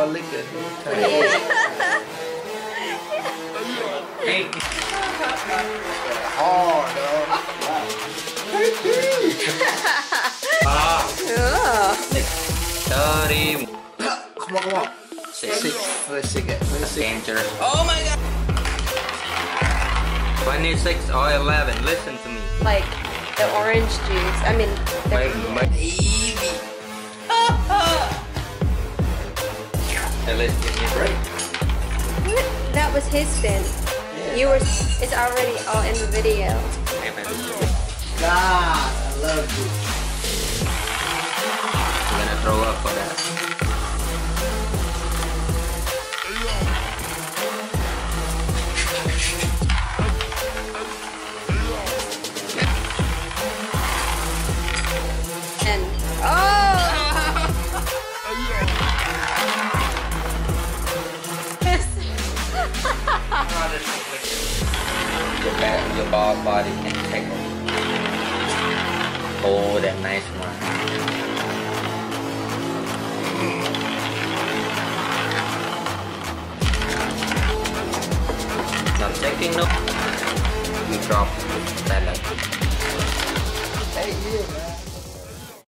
all liquor. Hey. Hard, dog. Ah. 30. Come on. 6. Let's see. Dangerous. Oh my god. 26 or 11. Listen to me. Like the orange juice. I mean, Easy. Hey, let's give me a break. that was his spin. Yeah. You were. It's already all in the video. God, I love you. I'm gonna throw up for that. And oh! Your body can take it. Oh, that nice one. I'm taking no. You drop that. Hey, yeah, man.